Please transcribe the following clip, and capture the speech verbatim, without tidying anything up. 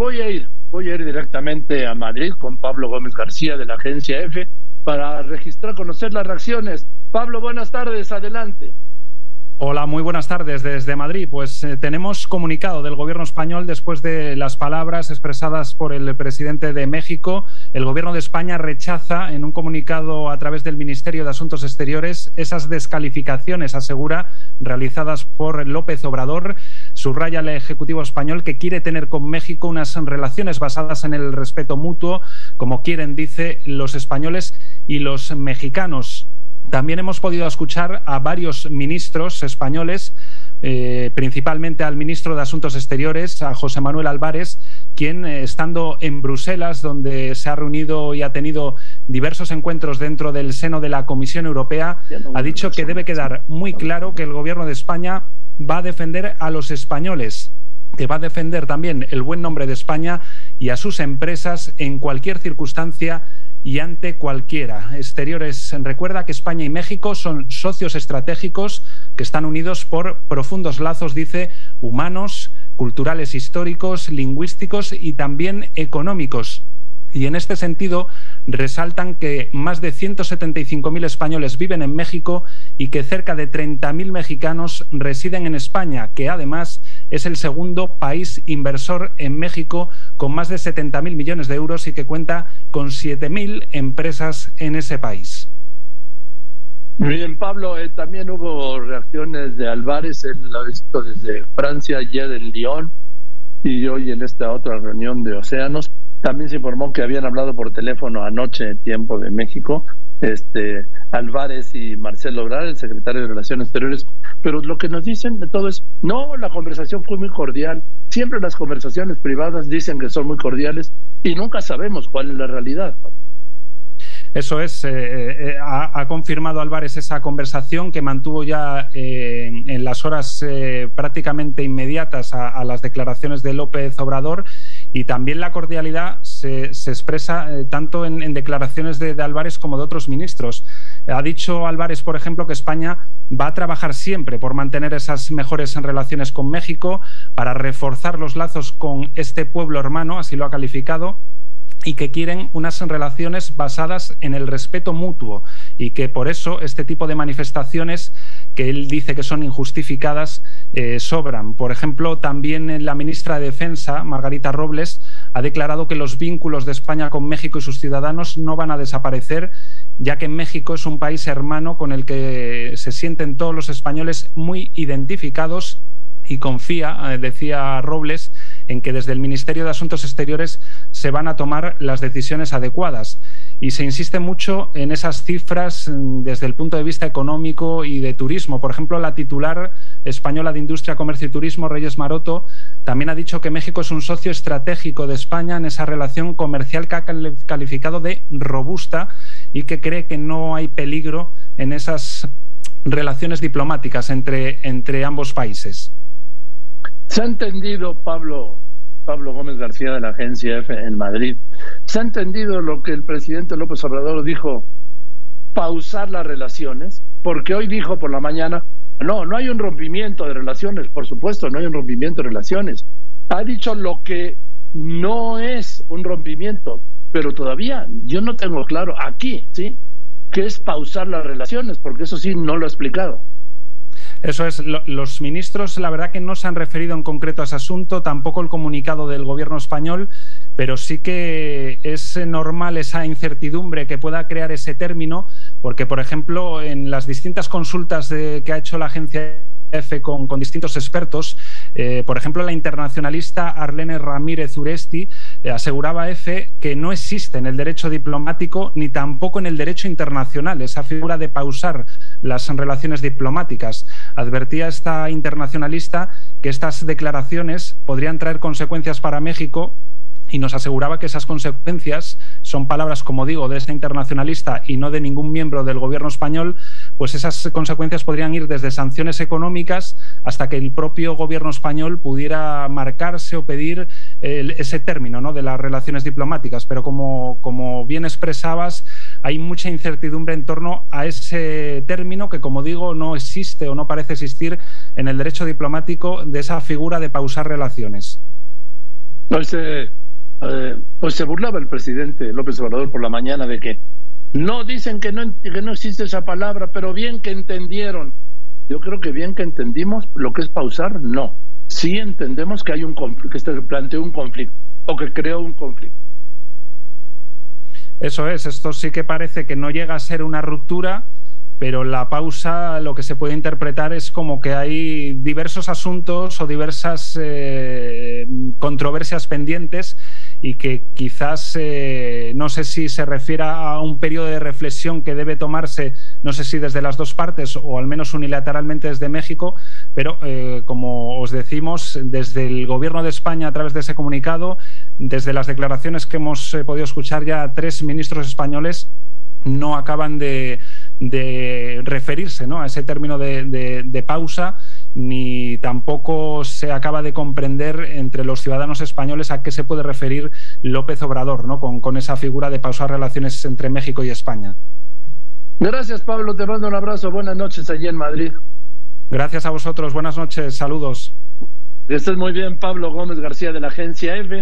voy a ir, voy a ir directamente a Madrid con Pablo Gómez García de la agencia EFE para registrar, conocer las reacciones. Pablo, buenas tardes, adelante. Hola, muy buenas tardes desde Madrid. Pues eh, tenemos comunicado del gobierno español después de las palabras expresadas por el presidente de México. El gobierno de España rechaza en un comunicado a través del Ministerio de Asuntos Exteriores esas descalificaciones, asegura, realizadas por López Obrador. Subraya el Ejecutivo español que quiere tener con México unas relaciones basadas en el respeto mutuo, como quieren, dice, los españoles y los mexicanos. También hemos podido escuchar a varios ministros españoles, eh, principalmente al ministro de Asuntos Exteriores, a José Manuel Álvarez, quien, eh, estando en Bruselas, donde se ha reunido y ha tenido diversos encuentros dentro del seno de la Comisión Europea, ha dicho que debe quedar muy claro que el gobierno de España va a defender a los españoles, que va a defender también el buen nombre de España y a sus empresas en cualquier circunstancia y ante cualquiera. Exteriores recuerda que España y México son socios estratégicos que están unidos por profundos lazos, dice, humanos, culturales, históricos, lingüísticos y también económicos. Y en este sentido resaltan que más de ciento setenta y cinco mil españoles viven en México y que cerca de treinta mil mexicanos residen en España, que además es el segundo país inversor en México con más de setenta mil millones de euros y que cuenta con siete mil empresas en ese país. Muy bien, Pablo, eh, también hubo reacciones de Álvarez, él lo ha visto desde Francia, ayer en Lyon y hoy en esta otra reunión de Océanos. También se informó que habían hablado por teléfono anoche en tiempo de México, este Álvarez y Marcelo Ebrard, el secretario de Relaciones Exteriores, pero lo que nos dicen de todo es, no, la conversación fue muy cordial. Siempre las conversaciones privadas dicen que son muy cordiales y nunca sabemos cuál es la realidad. Eso es, eh, eh, ha, ha confirmado Álvarez esa conversación que mantuvo ya eh, en, en las horas eh, prácticamente inmediatas a, a las declaraciones de López Obrador, y también la cordialidad se, se expresa eh, tanto en, en declaraciones de, de Álvarez como de otros ministros. Ha dicho Álvarez, por ejemplo, que España va a trabajar siempre por mantener esas mejores relaciones con México, para reforzar los lazos con este pueblo hermano, así lo ha calificado, y que quieren unas relaciones basadas en el respeto mutuo y que por eso este tipo de manifestaciones que él dice que son injustificadas eh, sobran. Por ejemplo, también la ministra de Defensa, Margarita Robles, ha declarado que los vínculos de España con México y sus ciudadanos no van a desaparecer, ya que México es un país hermano con el que se sienten todos los españoles muy identificados, y confía, decía Robles, en que desde el Ministerio de Asuntos Exteriores se van a tomar las decisiones adecuadas. Y se insiste mucho en esas cifras desde el punto de vista económico y de turismo. Por ejemplo, la titular española de Industria, Comercio y Turismo, Reyes Maroto, también ha dicho que México es un socio estratégico de España en esa relación comercial que ha calificado de robusta y que cree que no hay peligro en esas relaciones diplomáticas entre, entre ambos países. Se ha entendido, Pablo, Pablo Gómez García de la agencia EFE en Madrid, se ha entendido lo que el presidente López Obrador dijo, pausar las relaciones, porque hoy dijo por la mañana, no, no hay un rompimiento de relaciones, por supuesto, no hay un rompimiento de relaciones. Ha dicho lo que no es un rompimiento, pero todavía yo no tengo claro aquí, ¿sí?, qué es pausar las relaciones, porque eso sí no lo ha explicado. Eso es, lo, los ministros la verdad que no se han referido en concreto a ese asunto, tampoco el comunicado del gobierno español, pero sí que es normal esa incertidumbre que pueda crear ese término, porque por ejemplo en las distintas consultas de, que ha hecho la agencia EFE con, con distintos expertos, eh, por ejemplo la internacionalista Arlene Ramírez Uresti eh, aseguraba a EFE que no existe en el derecho diplomático ni tampoco en el derecho internacional esa figura de pausar las relaciones diplomáticas. Advertía esta internacionalista que estas declaraciones podrían traer consecuencias para México y nos aseguraba que esas consecuencias son palabras, como digo, de esta internacionalista y no de ningún miembro del gobierno español, pues esas consecuencias podrían ir desde sanciones económicas hasta que el propio gobierno español pudiera marcarse o pedir el, ese término, ¿no?, de las relaciones diplomáticas. Pero como, como bien expresabas, hay mucha incertidumbre en torno a ese término que, como digo, no existe o no parece existir en el derecho diplomático, de esa figura de pausar relaciones. Pues, eh, eh, pues se burlaba el presidente López Obrador por la mañana de que no dicen que no, que no existe esa palabra, pero bien que entendieron. Yo creo que bien que entendimos lo que es pausar, no. Sí entendemos que hay un conflicto, que se planteó un conflicto o que creó un conflicto. Eso es, esto sí que parece que no llega a ser una ruptura, pero la pausa lo que se puede interpretar es como que hay diversos asuntos o diversas eh, controversias pendientes y que quizás, eh, no sé si se refiere a un periodo de reflexión que debe tomarse, no sé si desde las dos partes o al menos unilateralmente desde México, pero eh, como os decimos, desde el Gobierno de España a través de ese comunicado, desde las declaraciones que hemos eh, podido escuchar ya, tres ministros españoles no acaban de, de referirse, ¿no?, a ese término de, de, de pausa, ni tampoco se acaba de comprender entre los ciudadanos españoles a qué se puede referir López Obrador, ¿no?, con, con esa figura de pausar relaciones entre México y España. Gracias, Pablo, te mando un abrazo, buenas noches allí en Madrid. Gracias a vosotros, buenas noches, saludos. Que estés muy bien, Pablo Gómez García de la Agencia F.